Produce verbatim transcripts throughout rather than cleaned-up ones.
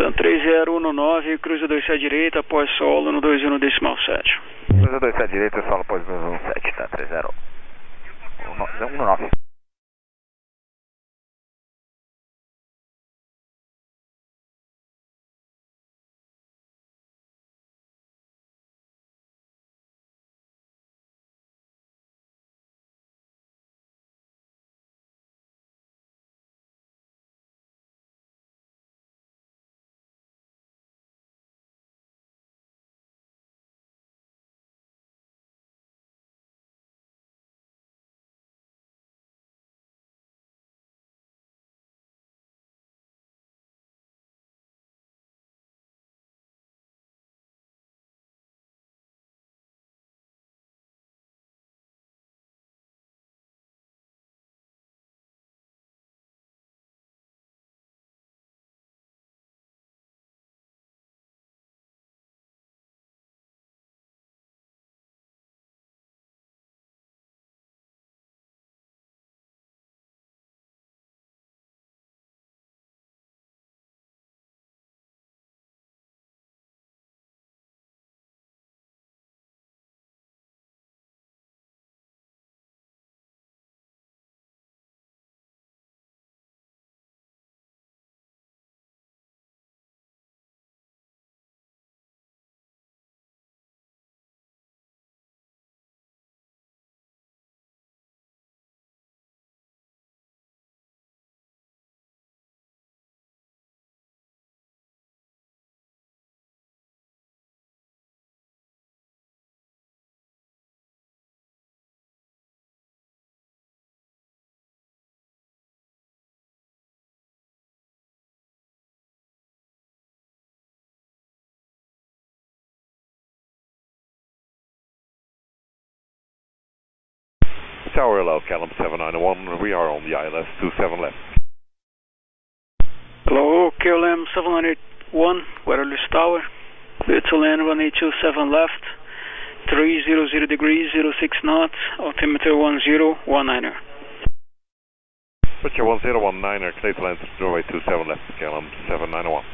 Então três zero um nove, cruza dois sete direita, após solo no dois um decimal sete. Cruza dois sete direita, solo após dois um sete, tá, três zero um nove. Tower Hello, Calum seven nine one, we are on the I L S two seven left. Hello, K L M seven nine one, wireless tower, clear to land one eight two seven left, three hundred degrees, zero six knots, altimeter one zero one niner. Butcher one zero one niner, clear to land runway two seven left, Calum seven nine one.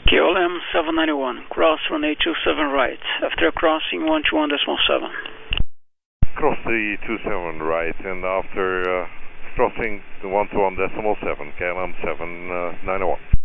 K L M seven ninety-one, cross runway two seven right, after crossing one two one point seven. Cross the two seven right, and after uh, crossing the one two one point seven, K L M seven ninety-one.